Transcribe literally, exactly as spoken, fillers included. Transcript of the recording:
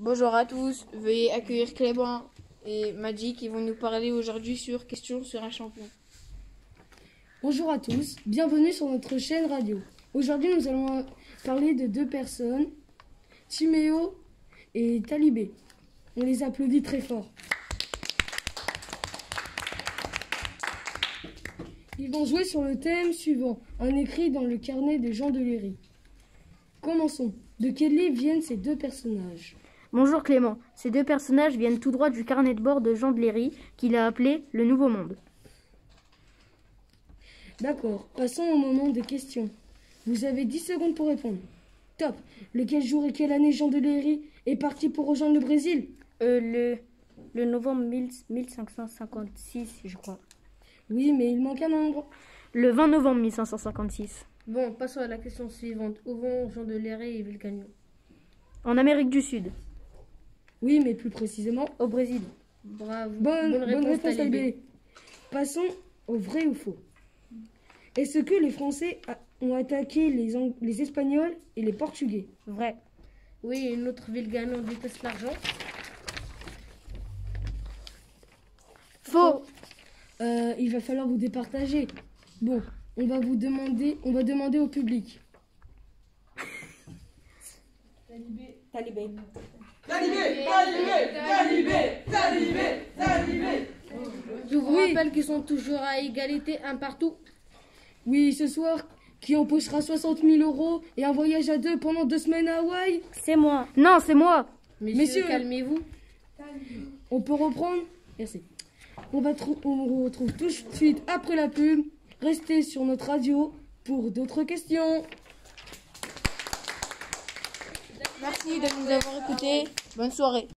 Bonjour à tous, veuillez accueillir Clément et Madji qui vont nous parler aujourd'hui sur Questions sur un champion. Bonjour à tous, bienvenue sur notre chaîne radio. Aujourd'hui nous allons parler de deux personnes, Timéo et Talibé. On les applaudit très fort. Ils vont jouer sur le thème suivant, un écrit dans le carnet de Jean de Léry. Commençons. De quel livre viennent ces deux personnages ? Bonjour Clément, ces deux personnages viennent tout droit du carnet de bord de Jean de Léry, qu'il a appelé Le Nouveau Monde. D'accord, passons au moment des questions. Vous avez dix secondes pour répondre. Top. Lequel jour et quelle année Jean de Léry est parti pour rejoindre le Brésil ? Euh, le, le novembre mille cinq cent cinquante-six, je crois. Oui, mais il manque un nombre. Le vingt novembre mille cinq cent cinquante-six. Bon, passons à la question suivante. Où vont Jean de Léry et Vilcagnon ? En Amérique du Sud. Oui, mais plus précisément Au Brésil. Bravo. Bonne, Bonne réponse, bonne réponse Talibé. Talibé. Passons au vrai ou faux. Est-ce que les Français a- ont attaqué les, Ang- les Espagnols et les Portugais ? Vrai. Oui, une autre Vilcagnon déteste l'argent. Faux. Euh, il va falloir vous départager. Bon, on va vous demander, on va demander au public. Talibé, Talibé, Talibé, Talibé, Talibé. Je vous Oui. rappelle qu'ils sont toujours à égalité, un partout. Oui, ce soir, qui empochera soixante mille euros et un voyage à deux pendant deux semaines à Hawaï ? C'est moi. Non, c'est moi. Messieurs, Messieurs. calmez-vous. On peut reprendre ? Merci. On va trou- on vous retrouve tout de suite après la pub. Restez sur notre radio pour d'autres questions. Merci de nous avoir écoutés. Bonne soirée.